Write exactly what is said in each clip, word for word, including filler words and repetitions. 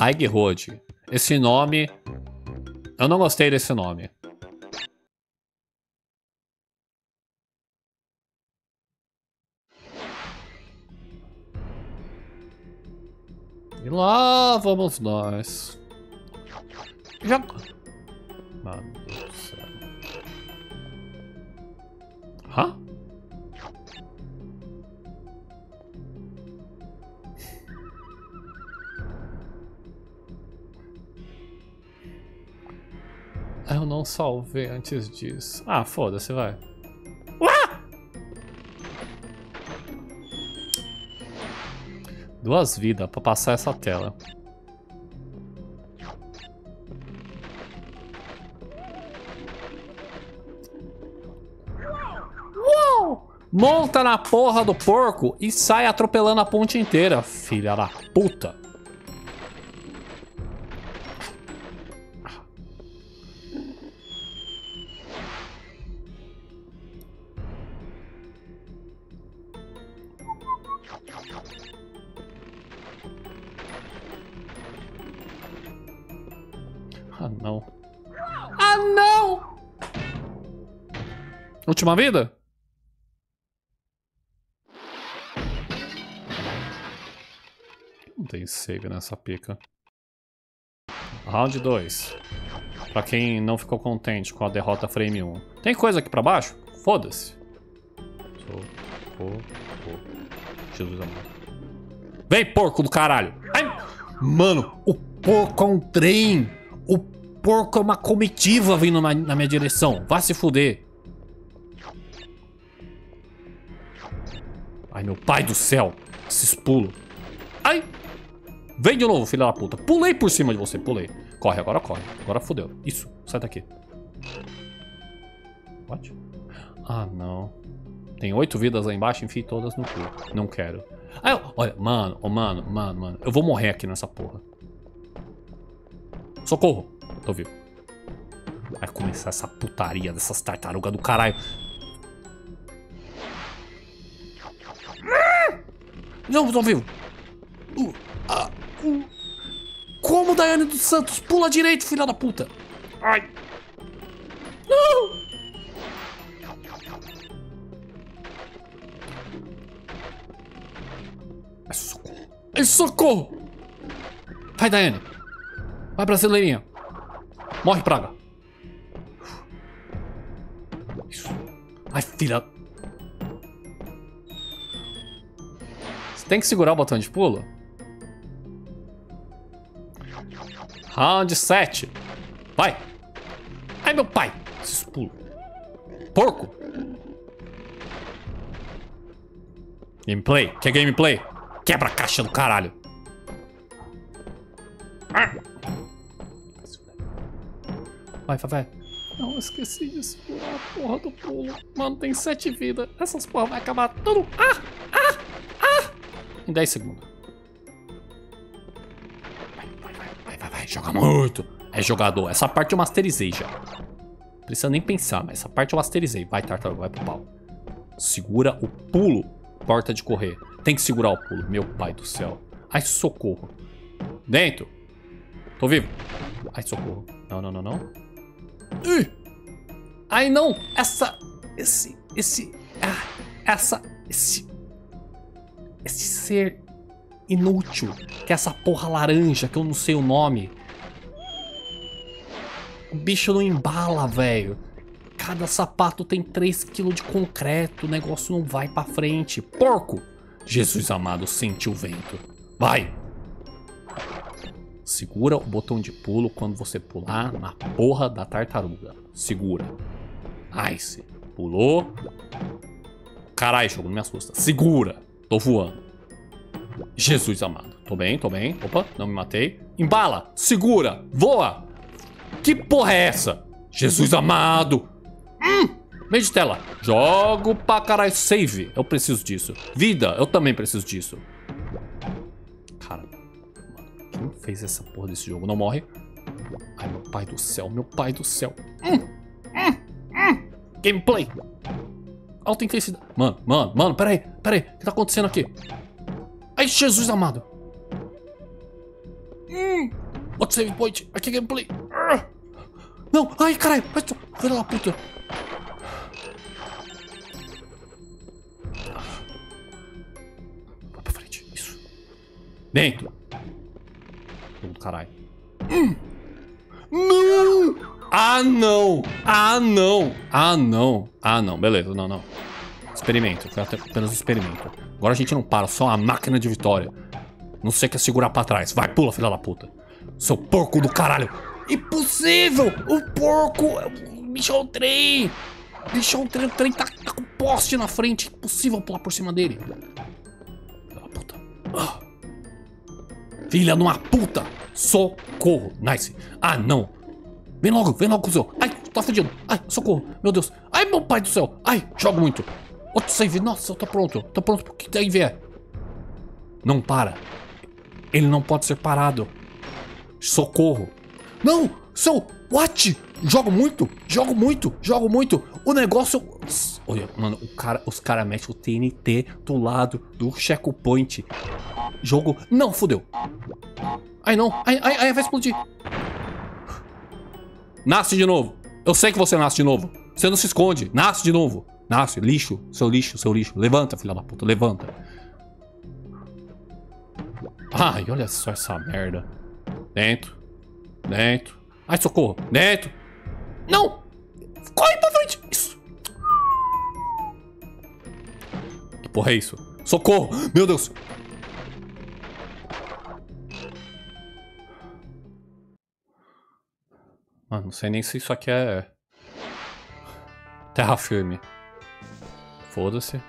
High Road. Esse nome... Eu não gostei desse nome. E lá vamos nós. Já... Mano do céu. Hã? Eu não salvei antes disso. Ah, foda-se, vai. Ah! Duas vidas pra passar essa tela. Uou! Monta na porra do porco e sai atropelando a ponte inteira, filha da puta. Ah, não. Ah, não! Última vida? Não tem save nessa pica. Round dois. Pra quem não ficou contente com a derrota frame um. Tem coisa aqui pra baixo? Foda-se. Jesus amado. Vem, porco do caralho! Ai! Mano, o porco é um trem! O porco é uma comitiva vindo na, na minha direção. Vai se fuder. Ai, meu pai do céu. Esses pulos. Ai! Vem de novo, filha da puta. Pulei por cima de você, pulei. Corre, agora corre. Agora fodeu. Isso, sai daqui. What? Ah, não. Tem oito vidas lá embaixo, enfie todas no cu. Não quero. Ai, olha, mano, oh, mano, mano, mano. Eu vou morrer aqui nessa porra. Socorro. Tô vivo. Vai começar essa putaria dessas tartarugas do caralho. Não, tô vivo. Uh, ah, uh. Como, Daiane dos Santos? Pula direito, filha da puta. Ai. Não. Ai, socorro. Ai, socorro. Vai, Daiane. Vai, brasileirinha. Morre, praga. Isso. Ai, filha. Você tem que segurar o botão de pulo? Round sete. Vai. Ai, meu pai. Esses pulos. Porco. Gameplay. Quer gameplay? Quebra a caixa do caralho. Vai, vai, vai. Não, eu esqueci de segurar a porra do pulo. Mano, tem sete vidas. Essas porra vai acabar tudo. Ah! Ah! Ah! Em dez segundos. Vai, vai, vai, vai, vai, vai. Joga muito. É jogador. Essa parte eu masterizei já. Não precisa nem pensar, mas essa parte eu masterizei. Vai, tartaruga, vai pro pau. Segura o pulo. Porta de correr. Tem que segurar o pulo. Meu pai do céu. Ai, socorro. Dentro. Tô vivo. Ai, socorro. Não, não, não, não. Uh! Ai, não. Essa... Esse... Esse... Ah, essa... Esse... Esse ser inútil. Que é essa porra laranja, que eu não sei o nome. O bicho não embala, velho. Cada sapato tem três quilos de concreto. O negócio não vai pra frente. Porco! Jesus amado, sente o vento. Vai! Segura o botão de pulo quando você pular na porra da tartaruga. Segura. Nice. Pulou. Caralho, jogo, não me assusta. Segura. Tô voando. Jesus amado. Tô bem, tô bem. Opa, não me matei. Embala. Segura. Voa. Que porra é essa? Jesus amado. Hum. Meio de tela. Jogo pra caralho. Save. Eu preciso disso. Vida. Eu também preciso disso. Cara. Quem fez essa porra desse jogo? Não morre. Ai, meu pai do céu. Meu pai do céu. Hum. Hum. Hum. Gameplay. Alta intensidade. Mano, mano, mano. Pera aí. Pera aí. O que tá acontecendo aqui? Ai, Jesus amado. Hum. Outro save point. Aqui é gameplay. Não. Ai, caralho. Filha da puta. Vai pra frente. Isso. Dentro. Caralho. Hum. Não. Ah, não. Ah, não. Ah, não. Ah, não. Beleza. Não, não. Experimento. Foi apenas um experimento. Agora a gente não para. Só uma máquina de vitória. Não sei o que é segurar pra trás. Vai, pula, filha da puta. Seu porco do caralho. Impossível. O porco deixou o trem. Deixou o trem. O trem tá, tá com poste na frente. Impossível pular por cima dele. Filha da puta. Ah. Filha de uma puta. Socorro. Nice. Ah, não. Vem logo, vem logo, cuzão. Ai, tá fudido. Ai, socorro. Meu Deus. Ai, meu pai do céu. Ai, jogo muito. Outro save. Nossa, eu tô pronto. Tô pronto pro que daí vier. Não para. Ele não pode ser parado. Socorro. Não, seu. What? Jogo muito. Jogo muito. Jogo muito. O negócio... Olha, mano, o cara, os caras mexem o T N T do lado do checkpoint. Jogo... Não, fudeu. Ai, não. Ai, ai, ai, vai explodir. Nasce de novo. Eu sei que você nasce de novo. Você não se esconde. Nasce de novo. Nasce. Lixo. Seu lixo, seu lixo. Levanta, filha da puta. Levanta. Ai, olha só essa merda. Dentro. Dentro. Ai, socorro. Dentro. Não. Corre pra frente. Isso. Que porra é isso? Socorro. Meu Deus. Mano, não sei nem se isso aqui é terra firme. Foda-se.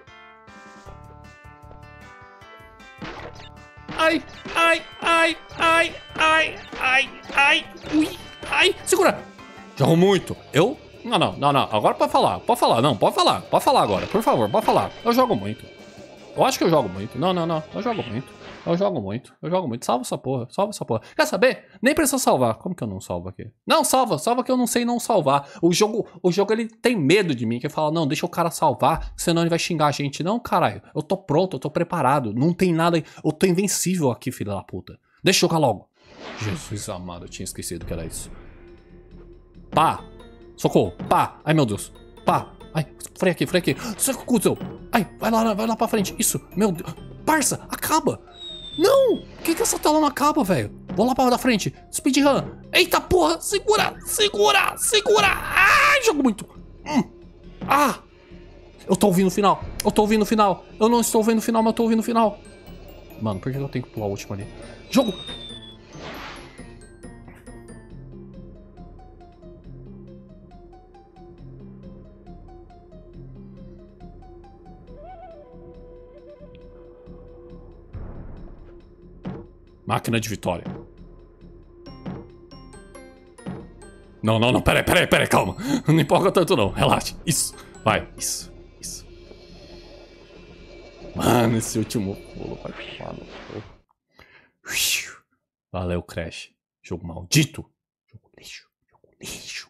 Ai, ai, ai, ai, ai, ai, ai, ui, ai, segura. Jogo muito. Eu? Não, não, não, não. Agora pode falar, pode falar, não, pode falar, pode falar agora, por favor, pode falar. Eu jogo muito. Eu acho que eu jogo muito. Não, não, não, eu jogo muito. Eu jogo muito, eu jogo muito. Salva essa porra, salva essa porra. Quer saber? Nem precisa salvar. Como que eu não salvo aqui? Não, salva, salva que eu não sei não salvar. O jogo, o jogo ele tem medo de mim, que ele fala, não, deixa o cara salvar, senão ele vai xingar a gente. Não, caralho, eu tô pronto, eu tô preparado. Não tem nada, eu tô invencível aqui, filha da puta. Deixa eu jogar logo. Jesus amado, eu tinha esquecido que era isso. Pá, socorro, pá, ai meu Deus, pá. Ai, freia aqui, freia aqui. Socorro, ai, vai lá, vai lá pra frente. Isso, meu Deus. Parça, acaba. Não! Por que, que essa tela não acaba, velho? Vou lá pra da frente. Speedrun. Eita porra! Segura! Segura! Segura! Ai, jogo muito! Hum. Ah! Eu tô ouvindo o final. Eu tô ouvindo o final. Eu não estou ouvindo o final, mas eu tô ouvindo o final. Mano, por que eu tenho que pular o último ali? Jogo! Máquina de vitória. Não, não, não, peraí, peraí, peraí, calma. Não empolga tanto não, relaxa. Isso, vai, isso, isso. Mano, esse último pulo vai falar. Valeu, Crash. Jogo maldito. Jogo lixo, jogo lixo.